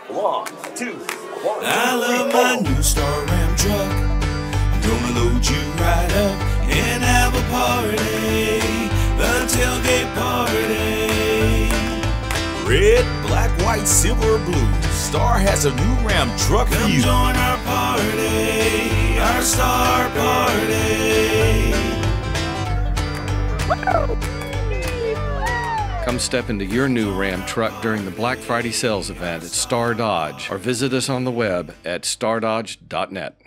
1, 2, 1, I love my new Star Ram truck. I'm gonna load you right up and have a party, a tailgate party. Red, black, white, silver, or blue, Star has a new Ram truck for you. Come join our party, our Star party. Come step into your new Ram truck during the Black Friday sales event at Star Dodge, or visit us on the web at stardodge.net.